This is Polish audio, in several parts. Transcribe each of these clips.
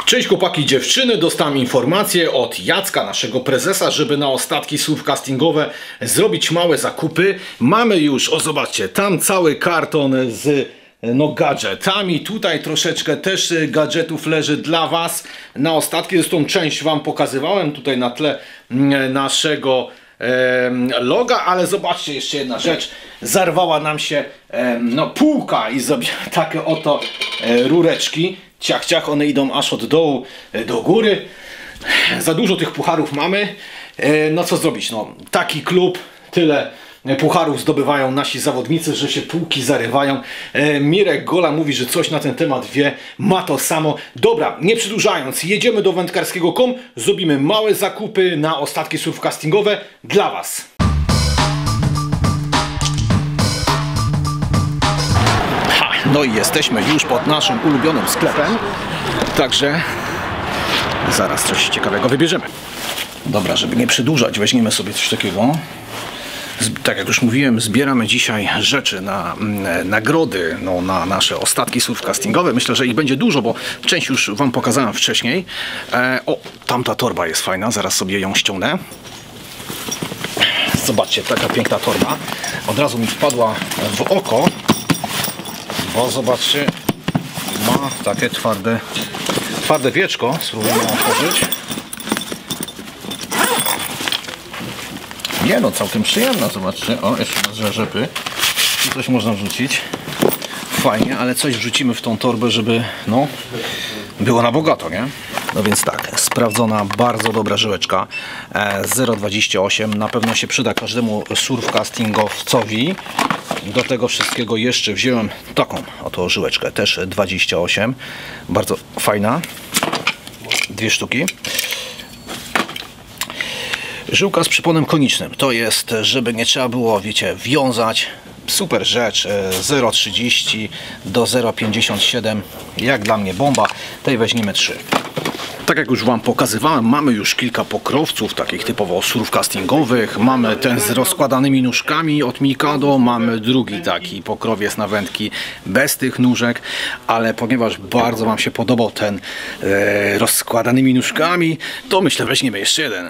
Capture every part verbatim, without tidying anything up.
Cześć chłopaki i dziewczyny, dostałem informację od Jacka, naszego prezesa, żeby na ostatki surfcastingowe zrobić małe zakupy. Mamy już, o zobaczcie, tam cały karton z no gadżetami, tutaj troszeczkę też gadżetów leży dla Was na ostatki, zresztą część Wam pokazywałem tutaj na tle naszego e, loga, ale zobaczcie, jeszcze jedna rzecz, zarwała nam się e, no półka i zrobię takie oto e, rureczki. Ciach, ciach, one idą aż od dołu do góry. Za dużo tych pucharów mamy. No co zrobić? No, taki klub, tyle pucharów zdobywają nasi zawodnicy, że się półki zarywają. Mirek Gola mówi, że coś na ten temat wie. Ma to samo. Dobra, nie przedłużając, jedziemy do wędkarskiego kropka com. Zrobimy małe zakupy na ostatki surfcastingowe dla Was. No i jesteśmy już pod naszym ulubionym sklepem, także zaraz coś ciekawego wybierzemy. Dobra, żeby nie przedłużać, weźmiemy sobie coś takiego. Tak jak już mówiłem, zbieramy dzisiaj rzeczy na mm, nagrody, no, na nasze ostatki surfcastingowe. Myślę, że ich będzie dużo, bo część już Wam pokazałem wcześniej. E, o, tamta torba jest fajna, zaraz sobie ją ściągnę. Zobaczcie, taka piękna torba. Od razu mi wpadła w oko. Bo zobaczcie, ma takie twarde, twarde wieczko. Spróbujemy otworzyć. Nie no, całkiem przyjemna, zobaczcie. O, jeszcze ma rzepy. I coś można wrzucić. Fajnie, ale coś wrzucimy w tą torbę, żeby no było na bogato, nie? No więc tak, sprawdzona, bardzo dobra żyłeczka zero przecinek dwadzieścia osiem. Na pewno się przyda każdemu surfcastingowcowi. Do tego wszystkiego jeszcze wziąłem taką oto żyłeczkę, też dwadzieścia osiem. Bardzo fajna. Dwie sztuki. Żyłka z przyponem konicznym. To jest, żeby nie trzeba było, wiecie, wiązać. Super rzecz. zero przecinek trzydzieści do zero przecinek pięćdziesiąt siedem. Jak dla mnie bomba. Tej weźmiemy trzy. Tak jak już Wam pokazywałem, mamy już kilka pokrowców, takich typowo surfcastingowych. Mamy ten z rozkładanymi nóżkami od Mikado, mamy drugi taki pokrowiec na wędki bez tych nóżek, ale ponieważ bardzo Wam się podobał ten e, rozkładanymi nóżkami, to myślę, weźmiemy jeszcze jeden.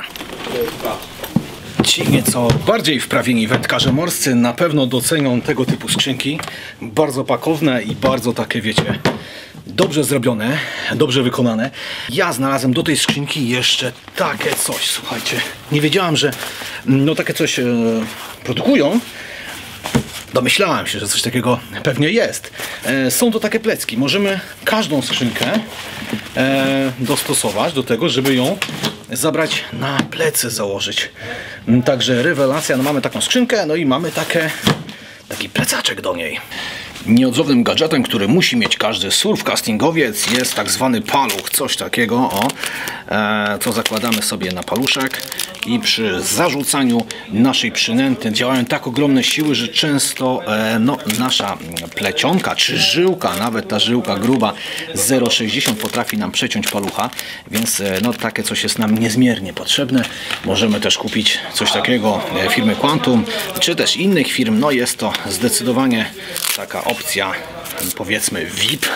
Ci nieco bardziej wprawieni wędkarze morscy na pewno docenią tego typu skrzynki. Bardzo pakowne i bardzo takie, wiecie, dobrze zrobione, dobrze wykonane. Ja znalazłem do tej skrzynki jeszcze takie coś, słuchajcie. Nie wiedziałam, że no takie coś e, produkują. Domyślałem się, że coś takiego pewnie jest. E, są to takie plecki. Możemy każdą skrzynkę e, dostosować do tego, żeby ją zabrać na plecy, założyć. Także rewelacja. No mamy taką skrzynkę, no i mamy takie, taki plecaczek do niej. Nieodzownym gadżetem, który musi mieć każdy surfcastingowiec, jest tak zwany paluch, coś takiego, o, e, co zakładamy sobie na paluszek i przy zarzucaniu naszej przynęty działają tak ogromne siły, że często e, no, nasza plecionka czy żyłka, nawet ta żyłka gruba zero przecinek sześćdziesiąt potrafi nam przeciąć palucha, więc e, no, takie coś jest nam niezmiernie potrzebne. Możemy też kupić coś takiego e, firmy Quantum, czy też innych firm. No jest to zdecydowanie taka opcja, powiedzmy V I P.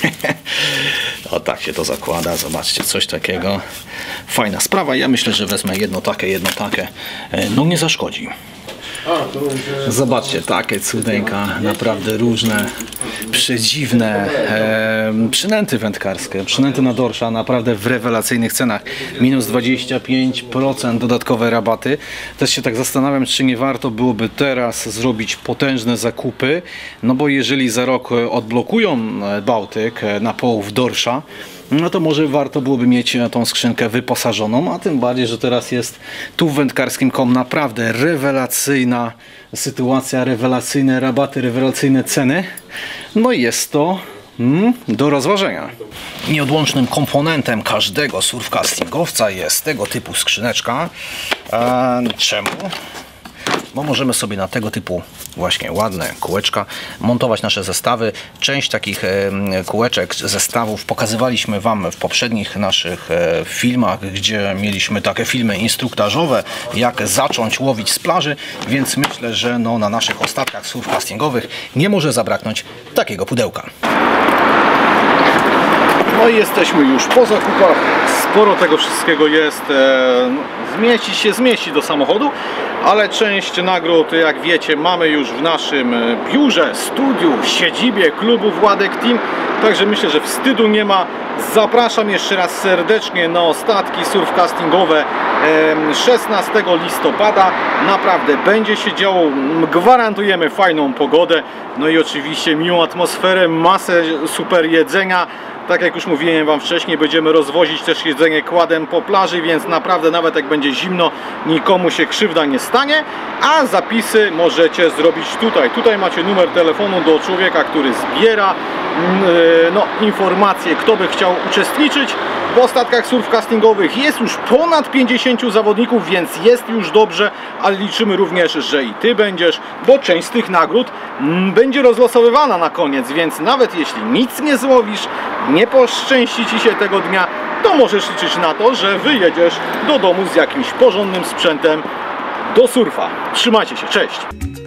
O tak się to zakłada, zobaczcie, coś takiego. Fajna sprawa, ja myślę, że wezmę jedno takie, jedno takie, no nie zaszkodzi. Zobaczcie, takie cudeńka, naprawdę różne, przedziwne e, przynęty wędkarskie, przynęty na dorsza, naprawdę w rewelacyjnych cenach, minus dwadzieścia pięć procent dodatkowe rabaty. Też się tak zastanawiam, czy nie warto byłoby teraz zrobić potężne zakupy, no bo jeżeli za rok odblokują Bałtyk na połów dorsza, no to może warto byłoby mieć tą skrzynkę wyposażoną, a tym bardziej, że teraz jest tu w wędkarskim kropka com naprawdę rewelacyjna sytuacja, rewelacyjne rabaty, rewelacyjne ceny. No i jest to mm, do rozważenia. Nieodłącznym komponentem każdego surfcastingowca jest tego typu skrzyneczka. E, czemu? Bo możemy sobie na tego typu właśnie ładne kółeczka montować nasze zestawy. Część takich kółeczek, zestawów pokazywaliśmy Wam w poprzednich naszych filmach, gdzie mieliśmy takie filmy instruktażowe, jak zacząć łowić z plaży, więc myślę, że no, na naszych ostatkach surfcastingowych nie może zabraknąć takiego pudełka. No i jesteśmy już po zakupach. Sporo tego wszystkiego jest. E, no, zmieści się, zmieści do samochodu, ale część nagród, jak wiecie, mamy już w naszym biurze, studiu, siedzibie klubu Władek Team. Także myślę, że wstydu nie ma. Zapraszam jeszcze raz serdecznie na ostatki surfcastingowe szesnastego listopada. Naprawdę będzie się działo, gwarantujemy fajną pogodę, no i oczywiście miłą atmosferę, masę super jedzenia. Tak jak już mówiłem Wam wcześniej, będziemy rozwozić też jedzenie kładem po plaży, więc naprawdę nawet jak będzie zimno, nikomu się krzywda nie stanie. A zapisy możecie zrobić tutaj. Tutaj macie numer telefonu do człowieka, który zbiera no, informacje, kto by chciał uczestniczyć w ostatkach surfcastingowych. Jest już ponad pięćdziesięciu zawodników, więc jest już dobrze, ale liczymy również, że i Ty będziesz, bo część z tych nagród będzie rozlosowywana na koniec, więc nawet jeśli nic nie złowisz, nie poszczęści Ci się tego dnia, to możesz liczyć na to, że wyjedziesz do domu z jakimś porządnym sprzętem do surfa. Trzymajcie się, cześć!